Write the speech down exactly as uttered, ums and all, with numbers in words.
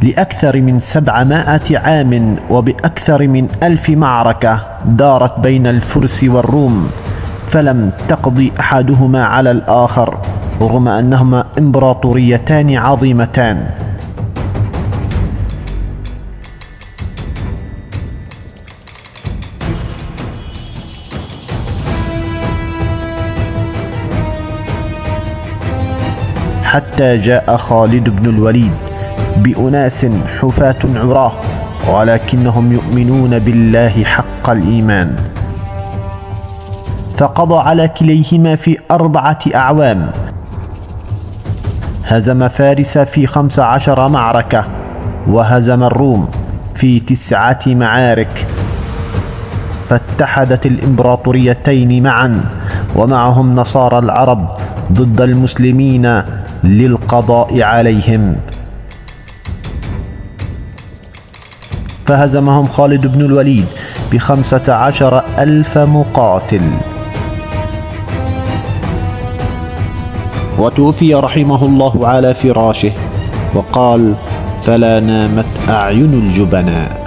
لأكثر من سبعمائة عام وبأكثر من ألف معركة دارت بين الفرس والروم، فلم تقضي أحدهما على الآخر رغم أنهما إمبراطوريتان عظيمتان. حتى جاء خالد بن الوليد بأناس حفاة عراه ولكنهم يؤمنون بالله حق الإيمان، فقضى على كليهما في أربعة أعوام. هزم فارس في خمس عشر معركة، وهزم الروم في تسعة معارك، فاتحدت الإمبراطوريتين معا ومعهم نصارى العرب ضد المسلمين للقضاء عليهم، فهزمهم خالد بن الوليد بخمسة عشر ألف مقاتل. وتوفي رحمه الله على فراشه وقال: فلا نامت أعين الجبناء.